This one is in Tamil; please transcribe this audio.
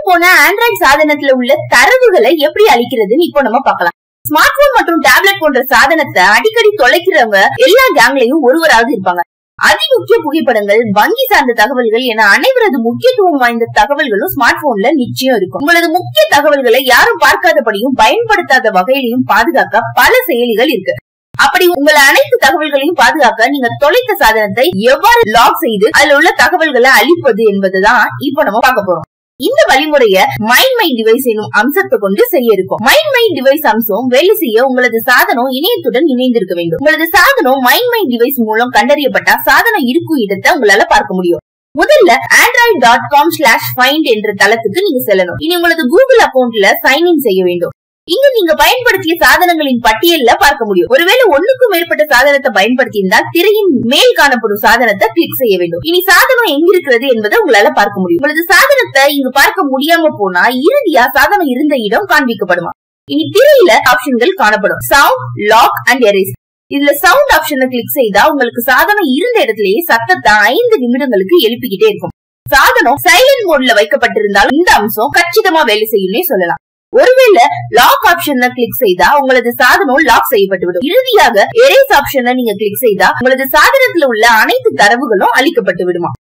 போன ஆண்ட்ராய்டு சாதனத்துல உள்ள தரவுகளை எப்படி அழிக்கிறதுன்னு இப்போ நம்ம பார்க்கலாம். ஸ்மார்ட் போன் மற்றும் டேப்லெட் போன்ற சாதனத்தை அடிக்கடி தொலைக்கிறவங்க எல்லா கேங்லயும் ஒருவராவது இருப்பாங்க. அதிமுக்கிய புகைப்படங்கள், வங்கி சார்ந்த தகவல்கள் என அனைவரது முக்கியத்துவம் வாய்ந்த தகவல்களும் ஸ்மார்ட் போன்ல நிச்சயம் இருக்கும். உங்களது முக்கிய தகவல்களை யாரும் பார்க்காதபடியும் பயன்படுத்தாத வகையிலையும் பாதுகாக்க பல செயலிகள் இருக்கு. அப்படி உங்களை அனைத்து தகவல்களையும் பாதுகாக்க நீங்க தொலைத்த சாதனத்தை எவ்வாறு லாக் செய்து அதுல உள்ள தகவல்களை அழிப்பது என்பதுதான் இப்ப நம்ம பார்க்க போறோம். இந்த வழிமுறைய மைண்ட் மை டிவைஸ் எனும் அம்சத்தை கொண்டு செய்ய இருக்கும். மைண்ட் மை டிவைஸ் அம்சம் வேலை செய்ய உங்களது சாதனம் இணையத்துடன் இணைந்திருக்க வேண்டும். உங்களது சாதனம் மைண்ட் மை டிவைஸ் மூலம் கண்டறியப்பட்ட சாதனம் இருக்கும் இடத்தை உங்களால பார்க்க முடியும். முதல்ல android.com/find என்ற தளத்துக்கு நீங்க செல்லணும். இனி உங்களது கூகுள் அக்கவுண்ட்ல சைன்இன் செய்ய வேண்டும். இங்க நீங்க பயன்படுத்திய சாதனங்களின் பட்டியல்ல பார்க்க முடியும். ஒருவேளை ஒண்ணுக்கும் மேற்பட்ட சாதனத்தை பயன்படுத்தி இருந்தால் திரையின் மேல் காணப்படும் சாதனத்தை கிளிக் செய்ய வேண்டும். இனி சாதனம் எங்க இருக்கிறது என்பதை உங்களால பார்க்க முடியும். உங்களது சாதனத்தை இங்கு பார்க்க முடியாம போனா இறுதியா சாதனம் இருந்த இடம் காண்பிக்கப்படுமா. இனி திரையில ஆப்ஷன்கள் காணப்படும். Sound, lock and erase. இதுல சவுண்ட் ஆப்ஷனை கிளிக் செய்தா உங்களுக்கு சாதனம் இருந்த இடத்திலேயே சத்தத்தை 5 நிமிடங்களுக்கு எழுப்பிக்கிட்டே இருக்கும். சாதனம் சைலண்ட் மோட்ல வைக்கப்பட்டிருந்தாலும் இந்த அம்சம் கச்சிதமா வேலை செய்யும்னே சொல்லலாம். ஒருவேளை லாக் ஆப்ஷனை கிளிக் செய்தா உங்களது சாதனம் லாக் செய்யப்பட்டுவிடும். இறுதியாக எரேஸ் ஆப்ஷனை நீங்க கிளிக் செய்தா உங்களது சாதனத்துல உள்ள அனைத்து தரவுகளும் அழிக்கப்பட்டு விடுமா.